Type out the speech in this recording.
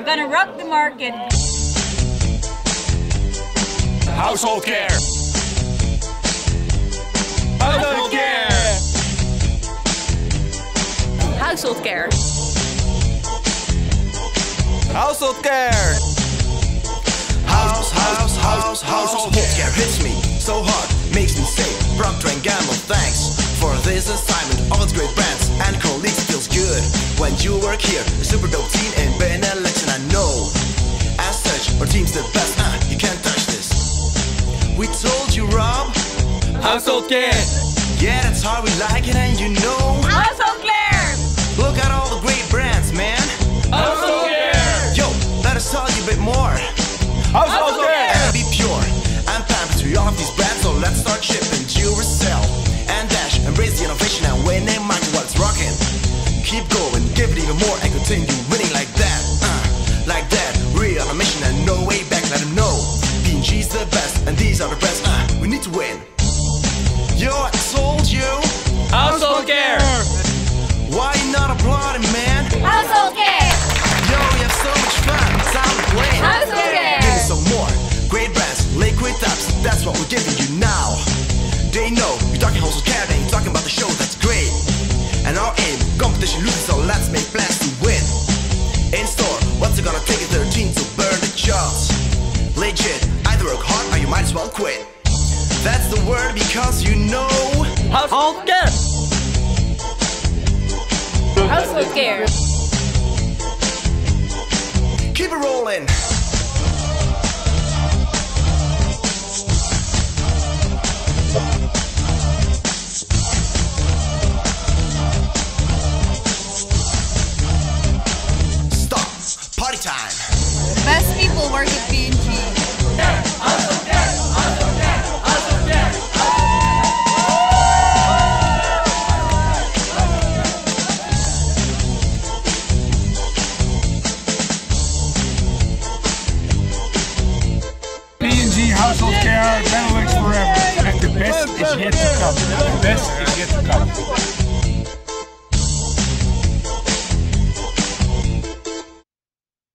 We're gonna rock the market. Household care. Household care. Household care. Household care. Household care hits me so hard, makes me say Procter and Gamble, thanks for this assignment. All its great brands and colleagues feels good when you work here. A super dope team in Benelux, and I know as such our team's the best. You can't touch this. We told you, Rob. Household care. Yeah, that's how we like it, and you know. Household care. Look at all the great brands, man. Household care. Yo, let us tell you a bit more. Household care. And be pure and pampered to all of these brands. So let's start shipping Duracell and Dash. Embrace the innovation and win a market while it's rocking. Keep going, give it even more, and continue winning like that. Like that. We're on a mission and no way back. Let them know P&G's the best, and these are the best. We need to win. Yo, I told you. Household care. Why you not applauding, man? Household care. Yo, we have so much fun. Time to play. Household care. Give me some more. Great brands, liquid taps. That's what we're giving you now. They know you're talking household care, then you're talking about the show. That's great. And our aim, competition losing, so let's make plans to win. In store, what's it gonna take at 13 to burn the charts? Legit, either work hard or you might as well quit. That's the word, because you know. Household care. Household care. Keep it rolling. Stop. Party time. The best people work at P&G. P&G household care, Benelux forever. And the best is yet to come. The best is yet to come.